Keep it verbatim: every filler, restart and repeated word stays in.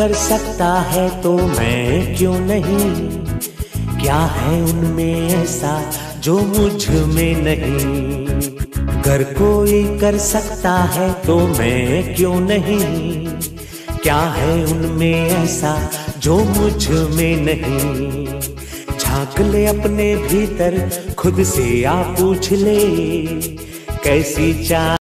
कर सकता है तो मैं क्यों नहीं? क्या है उनमें ऐसा जो मुझ में नहीं? अगर कोई कर सकता है तो मैं क्यों नहीं? क्या है उनमें ऐसा जो मुझ में नहीं? झांक ले अपने भीतर, खुद से आ पूछ ले कैसी चाह